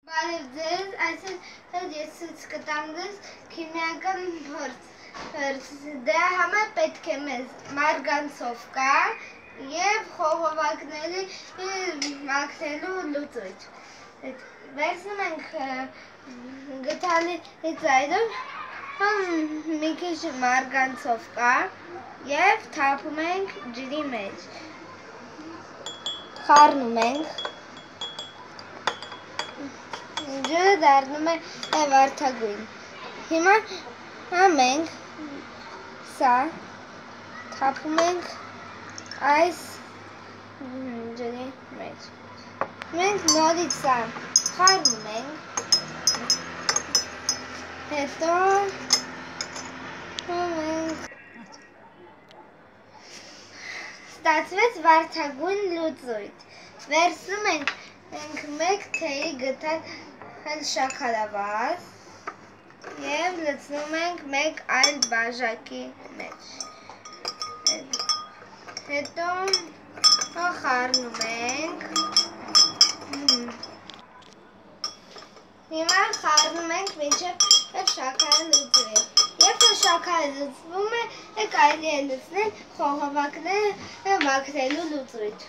Բարև ձեզ, այսօր ես ցույց կտամ ձեզ քիմիական փորձ։ Դրա համար պետք է մեզ մարգանցովկա եւ խողովակների մաքրելու լուծույթ։ Վերցնում ենք գդալի ծայրով մի քիչ մարգանցովկա եւ թափում ենք ջրի մեջ։ Խառնում ենք։ Ջուրը դառնում է վարդագույն։ Հիմա մենք սա թափում ենք այս ջրի մեջ։ Մենք նորից սա խառնում ենք։ Հետո ստացվեց վարդագույն լուծույթ։ Վերցնում ենք մեկ թեյի գդալ շաքարավազ և լցնում ենք մեկ այլ բաժակի մեջ։ Հետո խառնում ենք։ Հիմա խառնում ենք մինչև շաքարը լուծվի։ Երբ որ շաքարը լուծվում է, կարելի է լցնել խողովակները մաքրելու լուծույթ։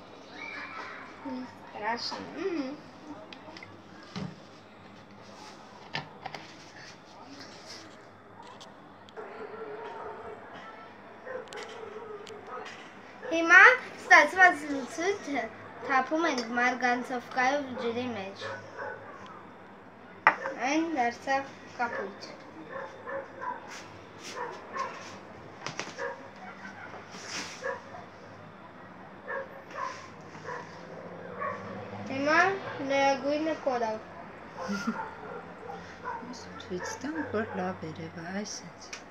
Հիմա ստացված լուծույթը թափում ենք մարգանցովկայով ջրի մեջ։ Այն դարձավ կապույտ։ Հիմա լրագույնը կորավ։ Ցույց տամ, որ լավ երևա, այսպես։